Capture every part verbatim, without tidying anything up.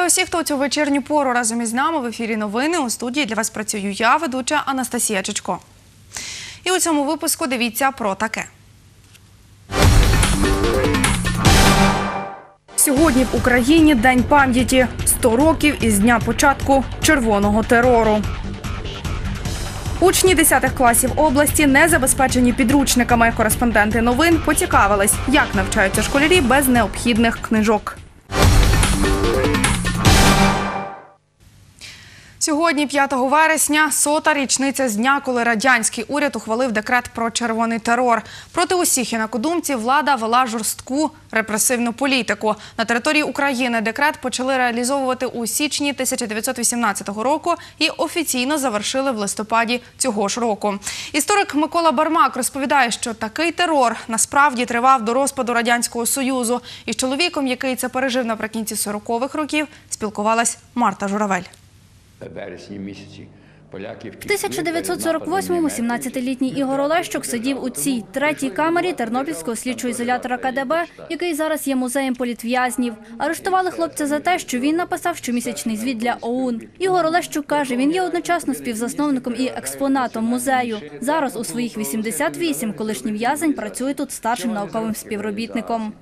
Вітаю усіх, хто у цю вечірню пору разом із нами. В ефірі новини. У студії для вас працюю я, ведуча Анастасія Чичко. І у цьому випуску дивіться про таке. Сьогодні в Україні День пам'яті. сто років із дня початку червоного терору. Учні десятих класів області не забезпечені підручниками. Кореспонденти новин поцікавились, як навчаються школярі без необхідних книжок. Сьогодні, п'ятого вересня, сота річниця з дня, коли радянський уряд ухвалив декрет про червоний терор. Проти усіх інакодумців влада вела жорстку репресивну політику. На території України декрет почали реалізовувати у січні тисяча дев'ятсот вісімнадцятого року і офіційно завершили в листопаді цього ж року. Історик Микола Бармак розповідає, що такий терор насправді тривав до розпаду Радянського Союзу. Із чоловіком, який це пережив наприкінці сорокових років, спілкувалась Марта Журавель. В тисяча дев'ятсот сорок восьмому сімнадцятилітній Ігор Олещук сидів у цій третій камері Тернопільського слідчого ізолятора Ка Де Бе, який зараз є музеєм політв'язнів. Арештували хлопця за те, що він написав щомісячний звіт для О У Н. Ігор Олещук каже, він є одночасно співзасновником і експонатом музею. Зараз у своїх вісімдесят вісім колишній в'язень працює тут старшим науковим співробітником.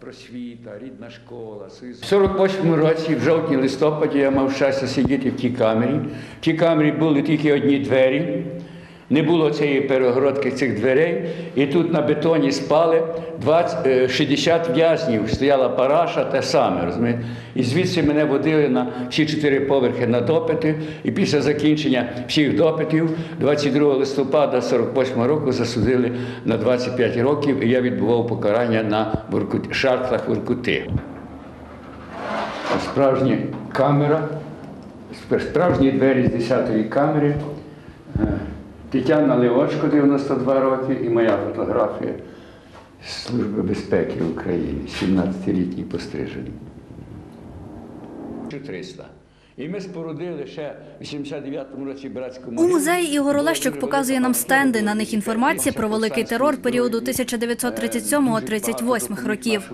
В сорок восьмому році, в жовтні-листопаді, я мав щастя сидіти в тій камері. В тій камері були тільки одні двері, не було цієї перегородки цих дверей, і тут на бетоні спали двадцять, шістдесят в'язнів, стояла параша, те саме, розумієте. І звідси мене водили на всі чотири поверхи на допити, і після закінчення всіх допитів двадцять другого листопада сорок восьмого року засудили на двадцять п'ять років, і я відбував покарання на Воркут... шахтах Воркути. Справжня камера, справжні двері з десятої камери, Тетяна Левочко, дев'яносто два роки, і моя фотографія з Служби безпеки України, сімнадцятилітній пострижений. триста. І ми спорудили ще в вісімдесят дев'ятому році братську могилу. У музеї Ігор Олещук показує нам стенди. На них інформація про великий терор періоду тисяча дев'ятсот тридцять сьомого — тридцять восьмого років.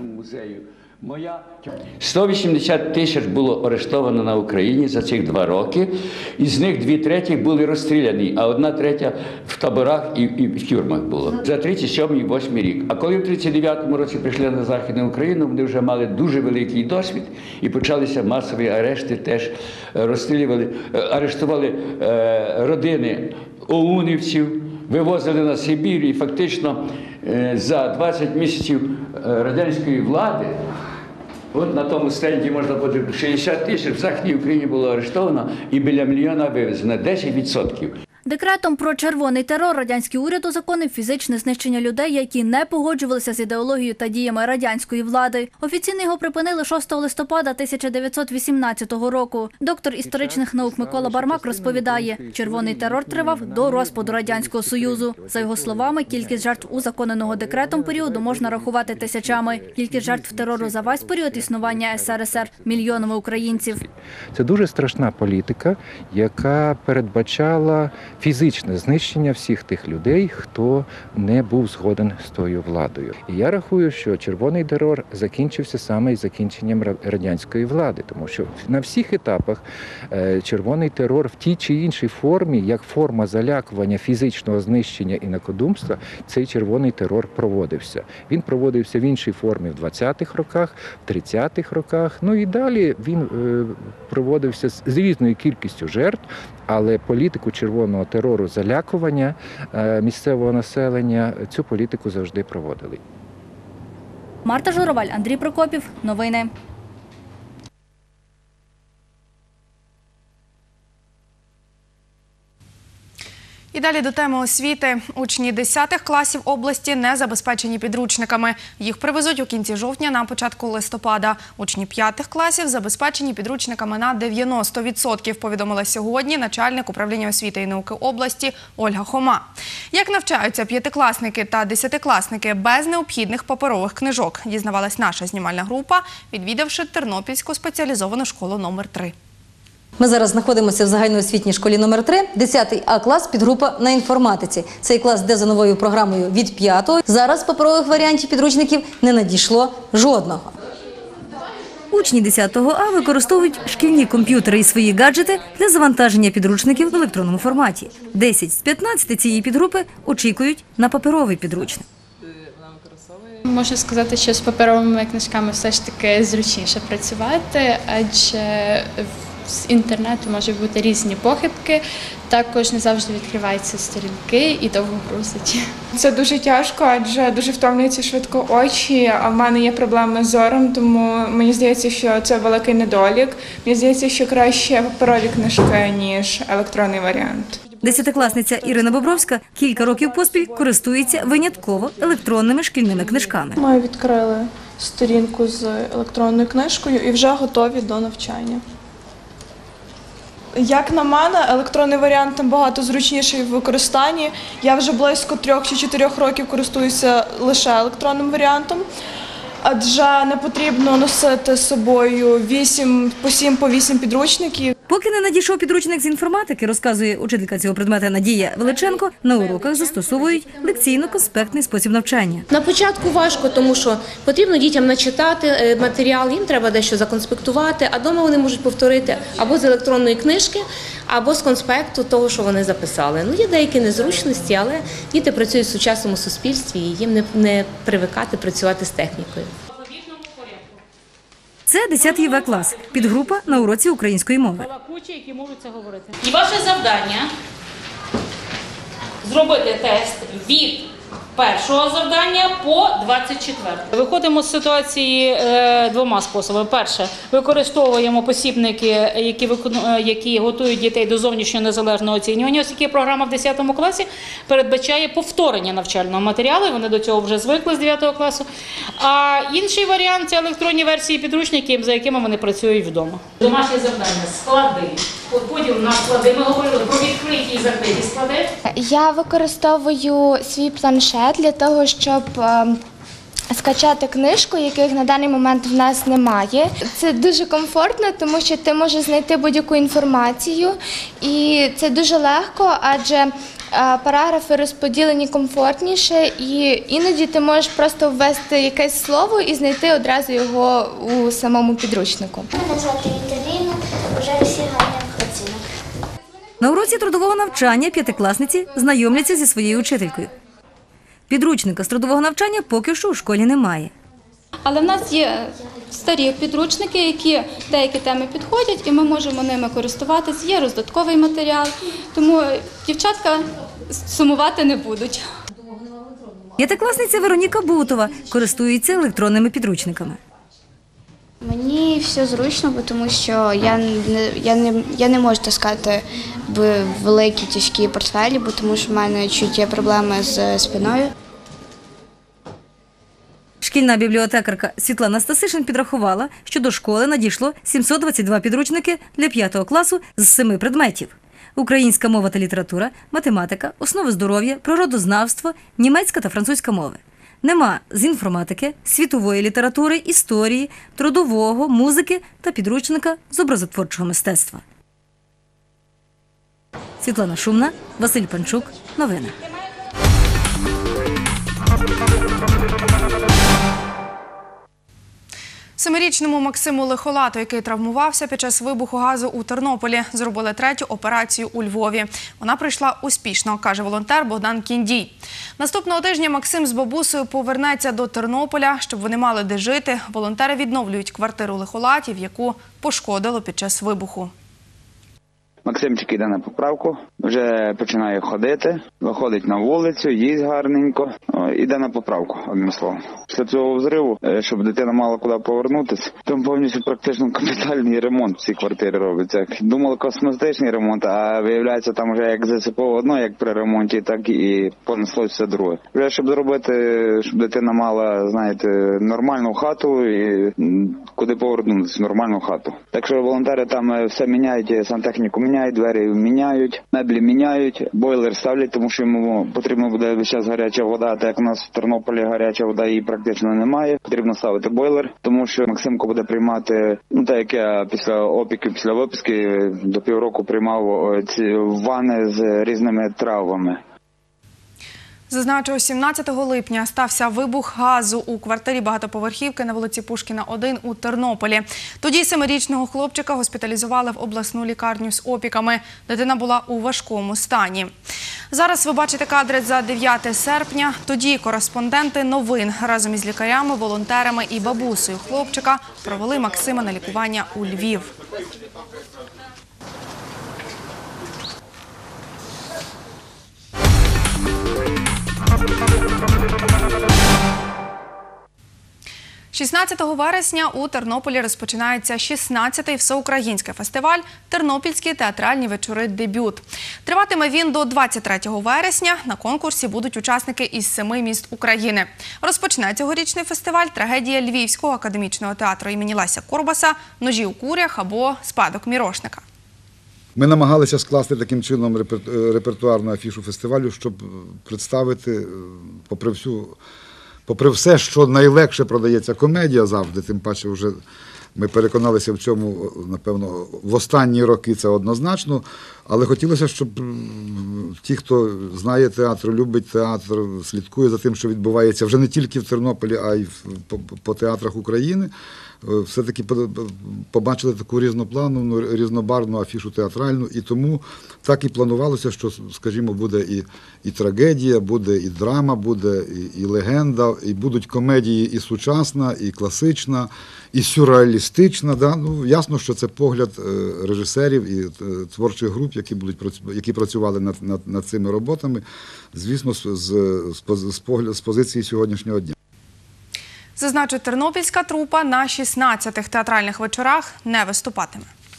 сто вісімдесят тисяч було арештовано на Україні за цих два роки, із них дві треті були розстріляні, а одна третя в таборах і, і в тюрмах було. За тридцять сьомий — восьмий рік. А коли в тридцять дев'ятому році прийшли на Західну Україну, вони вже мали дуже великий досвід і почалися масові арешти, теж розстрілювали, арештували е, родини оунівців, вивозили на Сибір, і фактично е, за двадцять місяців радянської влади, от на тому стенді можна подивитися, шістдесят тисяч в Західній Україні було арештовано і біля мільйона вивезено, десять відсотків. Декретом про червоний терор радянський уряд узаконив фізичне знищення людей, які не погоджувалися з ідеологією та діями радянської влади. Офіційно його припинили шостого листопада тисяча дев'ятсот вісімнадцятого року. Доктор історичних наук Микола Бармак розповідає, червоний терор тривав до розпаду Радянського Союзу. За його словами, кількість жертв узаконеного декретом періоду можна рахувати тисячами. Кількість жертв терору за весь період існування Ес Ер Ес Ер – мільйонами українців. Це дуже страшна політика, яка передбачала фізичне знищення всіх тих людей, хто не був згоден з тою владою. І я рахую, що червоний терор закінчився саме із закінченням радянської влади, тому що на всіх етапах червоний терор в тій чи іншій формі, як форма залякування, фізичного знищення інакодумства, цей червоний терор проводився. Він проводився в іншій формі в двадцятих роках, в тридцятих роках, ну і далі він проводився з різною кількістю жертв, але політику червоного терору, залякування місцевого населення, цю політику завжди проводили. Марта Журавель, Андрій Прокопів. Новини. І далі до теми освіти. Учні десятих класів області не забезпечені підручниками. Їх привезуть у кінці жовтня, на початку листопада. Учні п'ятих класів забезпечені підручниками на дев'яносто відсотків, повідомила сьогодні начальник управління освіти і науки області Ольга Хома. Як навчаються п'ятикласники та десятикласники без необхідних паперових книжок, дізнавалась наша знімальна група, відвідавши Тернопільську спеціалізовану школу номер три. Ми зараз знаходимося в загальноосвітній школі номер три, десятий А клас, підгрупа на інформатиці. Цей клас йде за новою програмою від п'ятого. Зараз паперових варіантів підручників не надійшло жодного. Учні десятого А використовують шкільні комп'ютери і свої гаджети для завантаження підручників в електронному форматі. десять з п'ятнадцяти цієї підгрупи очікують на паперовий підручник. Можу сказати, що з паперовими книжками все ж таки зручніше працювати, адже з інтернету можуть бути різні похибки, також не завжди відкриваються сторінки і довго грузить. Це дуже тяжко, адже дуже втомлюються швидко очі, а в мене є проблеми з зором, тому мені здається, що це великий недолік. Мені здається, що краще паперові книжки, ніж електронний варіант. Десятикласниця Ірина Бобровська кілька років поспіль користується винятково електронними шкільними книжками. Ми відкрили сторінку з електронною книжкою і вже готові до навчання. Як на мене, електронний варіант набагато зручніший в використанні. Я вже близько трьох чи чотирьох років користуюся лише електронним варіантом, адже не потрібно носити з собою вісім, по сім, по вісім підручників. Поки не надійшов підручник з інформатики, розказує учителька цього предмета Надія Величенко, на уроках застосовують лекційно-конспектний спосіб навчання. На початку важко, тому що потрібно дітям начитати матеріал, їм треба дещо законспектувати, а вдома вони можуть повторити або з електронної книжки, або з конспекту того, що вони записали. Ну, є деякі незручності, але діти працюють в сучасному суспільстві і їм не, не привикати працювати з технікою. Це десятий В клас, підгрупа на уроці української мови. І ваше завдання зробити тест від першого завдання по двадцять четверте. Виходимо з ситуації е, двома способами. Перше, використовуємо посібники, які, які готують дітей до зовнішнього незалежного оцінювання, оскільки програма в десятому класі передбачає повторення навчального матеріалу, вони до цього вже звикли з дев'ятого класу. А інший варіант – це електронні версії підручників, за якими вони працюють вдома. Домашнє завдання – склади. Поділ на склади. Ми говорили про відкриті і закриті склади. Я використовую свій планшет для того, щоб е, скачати книжку, яких на даний момент в нас немає. Це дуже комфортно, тому що ти можеш знайти будь-яку інформацію, і це дуже легко, адже е, параграфи розподілені комфортніше, і іноді ти можеш просто ввести якесь слово і знайти одразу його у самому підручнику. Мене звати Віталіна, вже всі гарних оцінок. На уроці трудового навчання п'ятикласниці знайомляться зі своєю учителькою. Підручника з трудового навчання поки що у школі немає. Але в нас є старі підручники, які деякі теми підходять, і ми можемо ними користуватися. Є роздатковий матеріал, тому дівчатка сумувати не будуть. П'ятикласниця Вероніка Бутова користується електронними підручниками. Мені все зручно, тому що я не, я не, я не можу таскати в великі тяжкі портфелі, бо тому що в мене чуть є проблеми з спиною. Шкільна бібліотекарка Світлана Стасишин підрахувала, що до школи надійшло сімсот двадцять два підручники для п'ятого класу з семи предметів. Українська мова та література, математика, основи здоров'я, природознавство, німецька та французька мови. Нема з інформатики, світової літератури, історії, трудового, музики та підручника з образотворчого мистецтва. Світлана Шумна, Василь Панчук. Новини. Семирічному Максиму Лихолату, який травмувався під час вибуху газу у Тернополі, зробили третю операцію у Львові. Вона пройшла успішно, каже волонтер Богдан Кіндій. Наступного тижня Максим з бабусею повернеться до Тернополя, щоб вони мали де жити. Волонтери відновлюють квартиру Лихолатів, яку пошкодило під час вибуху. Максимчик йде на поправку, вже починає ходити, виходить на вулицю, їсть гарненько, йде на поправку, одним словом. Після цього взриву, щоб дитина мала куди повернутися, там повністю практично капітальний ремонт в цій квартирі робиться. Думали косметичний ремонт, а виявляється там вже як засипало одно, як при ремонті, так і понеслося все друге. Вже щоб зробити, щоб дитина мала, знаєте, нормальну хату і куди повернутися, нормальну хату. Так що волонтери там все міняють, сантехніку міняють. Міняють, двері міняють, меблі міняють, бойлер ставлять, тому що йому потрібно буде весь час гаряча вода, так як у нас в Тернополі гаряча вода її практично немає. Потрібно ставити бойлер, тому що Максимко буде приймати, ну так як я після опіки, після виписки до півроку приймав ці ванни з різними травами. Зазначу, сімнадцятого липня стався вибух газу у квартирі багатоповерхівки на вулиці Пушкіна, один у Тернополі. Тоді семирічного хлопчика госпіталізували в обласну лікарню з опіками. Дитина була у важкому стані. Зараз ви бачите кадри за дев'яте серпня. Тоді кореспонденти новин разом із лікарями, волонтерами і бабусею хлопчика провели Максима на лікування у Львів. шістнадцятого вересня у Тернополі розпочинається шістнадцятий всеукраїнський фестиваль «Тернопільські театральні вечори. Дебют». Триватиме він до двадцять третього вересня. На конкурсі будуть учасники із семи міст України. Розпочне цьогорічний фестиваль трагедія Львівського академічного театру імені Леся Курбаса «Ножі у курях» або «Спадок Мірошника». Ми намагалися скласти таким чином репертуарну афішу фестивалю, щоб представити, попри всю Попри все, що найлегше продається комедія завжди, тим паче вже ми переконалися в цьому, напевно, в останні роки це однозначно, але хотілося, щоб ті, хто знає театр, любить театр, слідкує за тим, що відбувається вже не тільки в Тернополі, а й по театрах України, все-таки побачили таку різноплановну, різнобарвну афішу театральну, і тому так і планувалося, що, скажімо, буде і, і трагедія, буде і драма, буде і, і легенда, і будуть комедії і сучасна, і класична, і сюрреалістична. Да? Ну, ясно, що це погляд режисерів і творчих груп, які, будуть, які працювали над, над, над цими роботами, звісно, з, з, з, погляд, з позиції сьогоднішнього дня. Зазначу, тернопільська трупа на шістнадцятих театральних вечорах не виступатиме.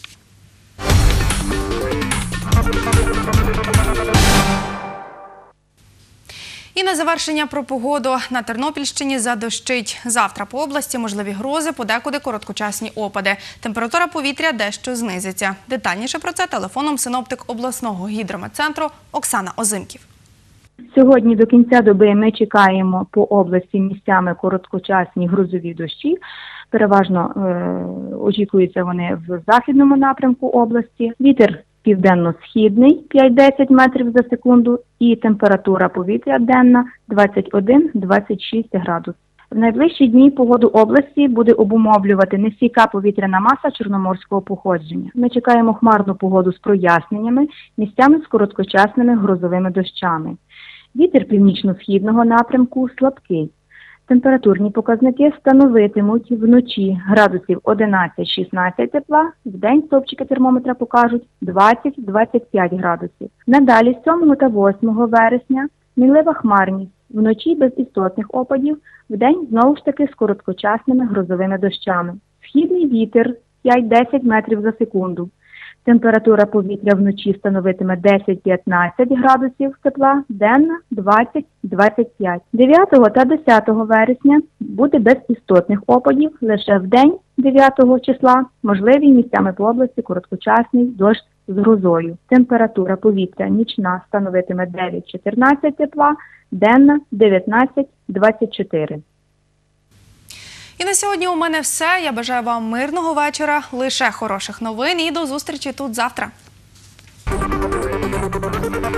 І на завершення про погоду. На Тернопільщині задощить. Завтра по області можливі грози, подекуди короткочасні опади. Температура повітря дещо знизиться. Детальніше про це телефоном синоптик обласного гідрометцентру Оксана Озимків. Сьогодні до кінця доби ми чекаємо по області місцями короткочасні грозові дощі. Переважно е, очікуються вони в західному напрямку області. Вітер південно-східний п'ять-десять метрів за секунду і температура повітря денна двадцять один - двадцять шість градусів. В найближчі дні погоду області буде обумовлювати нестійка повітряна маса чорноморського походження. Ми чекаємо хмарну погоду з проясненнями, місцями з короткочасними грозовими дощами. Вітер північно-східного напрямку слабкий. Температурні показники становитимуть вночі градусів одинадцять - шістнадцять тепла, вдень стовпчики термометра покажуть двадцять - двадцять п'ять градусів. Надалі з сьомого та восьмого вересня мінлива хмарність, вночі без істотних опадів, вдень знову ж таки з короткочасними грозовими дощами. Східний вітер п'ять-десять метрів за секунду. Температура повітря вночі становитиме десять - п'ятнадцять градусів тепла, денна двадцять - двадцять п'ять. дев'ятого та десятого вересня буде без істотних опадів, лише вдень дев'ятого числа можливий місцями по області короткочасний дощ з грозою. Температура повітря нічна становитиме дев'ять - чотирнадцять тепла, денна дев'ятнадцять - двадцять чотири. І на сьогодні у мене все. Я бажаю вам мирного вечора, лише хороших новин і до зустрічі тут завтра.